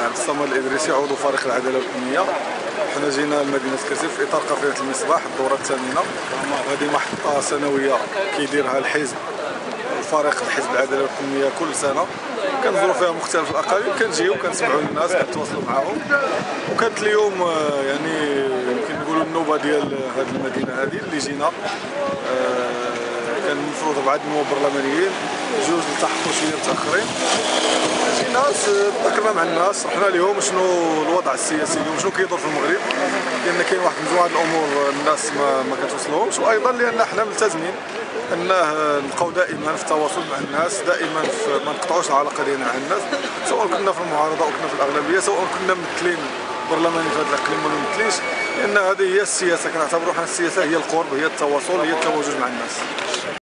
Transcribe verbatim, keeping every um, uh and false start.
عبد الصمد الإدريسي، عضو فريق العدالة والأمنية. حنا جينا لمدينة كاسيف في إطار قافلة المصباح الدورة الثامنة. هذه محطة سنوية كيديرها الحزب فريق الحزب العدالة والتنمية كل سنة. كنزوروا فيها مختلف الأقاليم، كنجيو كنسمعوا الناس، كنتواصلوا معاهم. وكانت اليوم يعني يمكن نقولوا النوبة ديال هذه المدينة هذه اللي جينا. كان المفروض أربعة النواب برلمانيين، جوج التحقوا شوية متأخرين. جينا تذاكرنا مع الناس، رحنا لهم شنو الوضع السياسي اليوم، شنو كيدور في المغرب، لأن كاين واحد مجموعة الأمور الناس ما ما كتوصلهمش، وأيضا لأن حنا ملتزمين أنه نبقاو دائما في التواصل مع الناس، دائما في ما نقطعوش العلاقة ديالنا مع الناس، سواء كنا في المعارضة أو كنا في الأغلبية، سواء كنا ممثلين برلماني في هذا الإقليم ولا ممثلينش، لأن هذه هي السياسة. كنعتبروا حنا السياسة هي القرب، هي التواصل، هي التواجد مع الناس.